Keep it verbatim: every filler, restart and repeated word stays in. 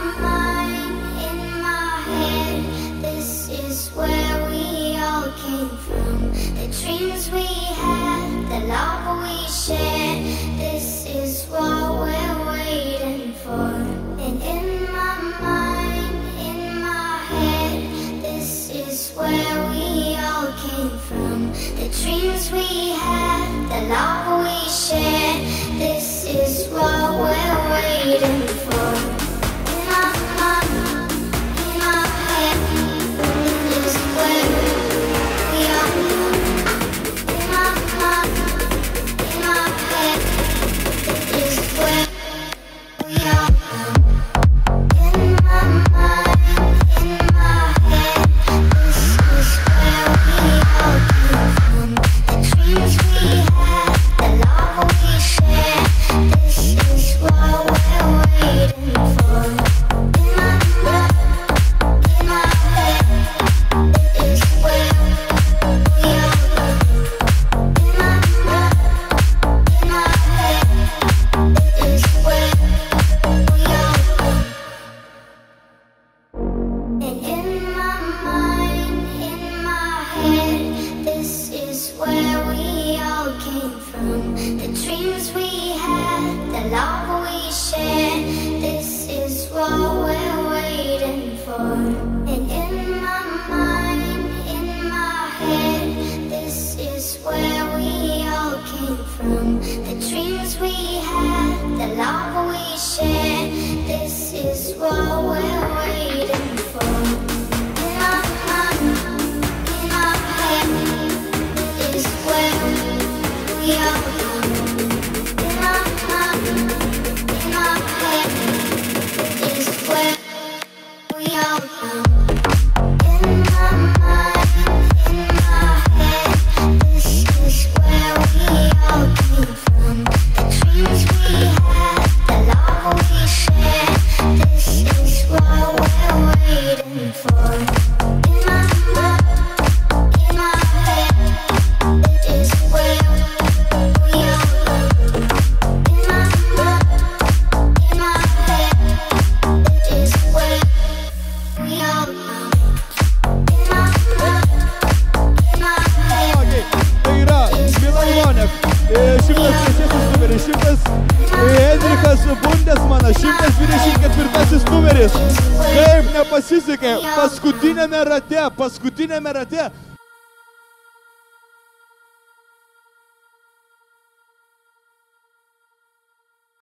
mind, in my head, this is where we all came from. The dreams we had, the love we shared, this is what we're waiting for. And in my mind, in my head, this is where we all came from. The dreams we had, the love we shared, this is what we're waiting for. In my mind, in my head, this is where we all come. In my mind, in my head, this is where we all come. In my mind, in my head, this is where we all came from. The dreams we had, the love we shared, this is what we're waiting for. In my mind, in my head, this is where we all come. In my mind, in my head, this is where we all come. And in my mind, in my head, this is where we all came from. The dreams we had, the love we shared, this is what we're waiting for. And in my mind, in my head, this is where we all came from. The dreams we had, the love we shared, this is what we're waiting for. In my mind, in my head, this is where we all come. In my mind, in my head, this is where we all come. In my mind, in my head, this is where we all came from. The dreams we had, the love we shared, this is what we're waiting for. In my mind, in my head, this is where we all come. In my mind, in my head, this is where we all come. In my mind, in my head. Tai yra Milajonė, šimtas trečiasis numeris, šimtas Henrikas Bundesmanas, šimtas dvidešimt ketvirtasis numeris. Kaip nepasisekė, paskutinėme rate, paskutinėme rate